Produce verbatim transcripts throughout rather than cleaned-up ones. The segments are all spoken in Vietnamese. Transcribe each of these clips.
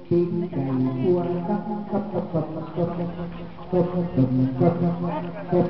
tiếng cày cua cấp cấp cấp cấp cấp cấp cấp cấp cấp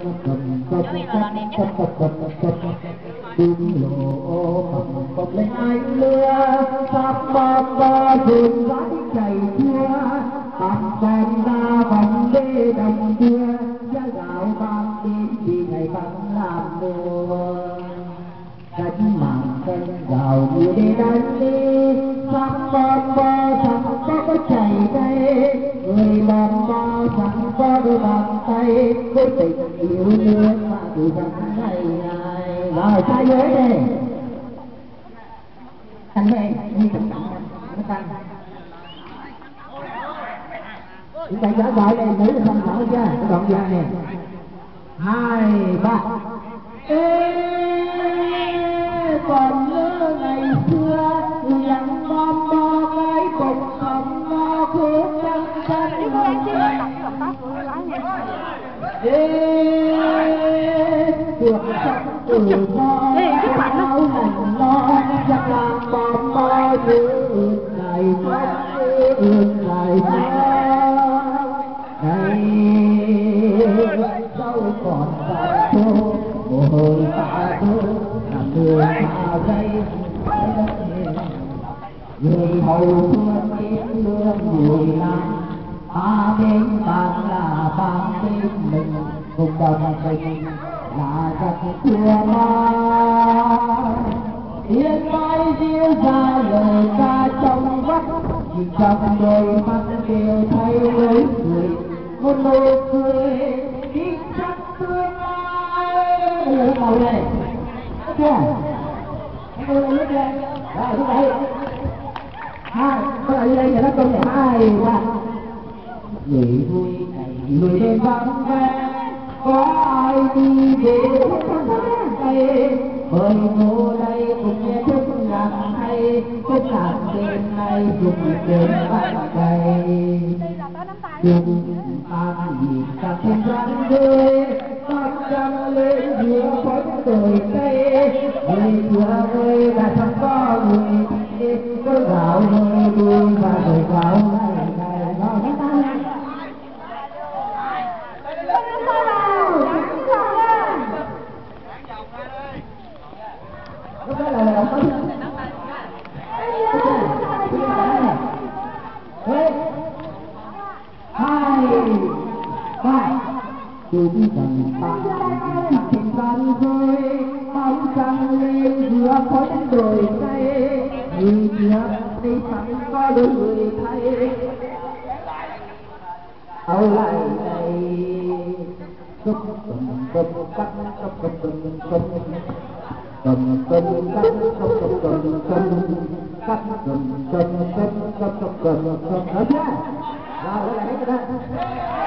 cấp cấp tiếng lộ cầm cầm lên ánh lửa sắp bom bò dùn vãi cày cua tạm xem ra vòng đê đồng đưa giá gạo mang đến vì ngày vắng làm mùa cánh màng canh gạo mùa đi đánh đi sắp bom bò sắp có chảy đây người bom bò sắp có đôi bàn tay với tình yêu nước mà từ vắng ngày ngày rồi sai giới đi thành về đi tận tận nó tăng chúng ta giả gọi đây nữ là không thảo chưa cái đoạn ra nè hai ba ê còn nhớ ngày xưa lặng bom bo cái cục hồng lo khúc trăng xanh ê cuộc sống từ bo áo lạnh lo chắc làng bom bo như ngày ước ngày ngày sau còn tại chỗ mồ hôi tạ thương làm người mà gây người hầu phương kiếm lương mùi nắng ba bên bạn là ba bên mình cùng đồng tình là giặc chưa mai yên mai diêu ra lời ca trong vắt nhìn trong đôi mắt đều thay lối cười một nụ cười đi chắc tương lai ôi màu này ok chưa ôi lướt lên rồi thứ bảy hai có lại đây nhà nó công này hai ba người vui người đêm vắng vẻ có ai đi về đây bởi ngô đây cũng nghe thức làm hay thức làm đêm nay dùng đêm bắt cây dùng ta nhìn ta thêm rắn rơi con trăng lên giữa khói đồi cây người thừa ơi là chẳng có người có gạo hơi đuôi và đời gạo này này nó nó ta lúc đó là là có hai ba chúng cần ta tình văn rơi bóng trăng lên giữa khói đồi cây người kia đi chẳng có đôi người thay âu lại này cúp cầm cúp cắt cúp cầm cầm cầm cầm cắt cúp cầm cầm cầm cắt cầm cầm cắt cúp cầm cầm cầm hết chưa rồi lại cái đó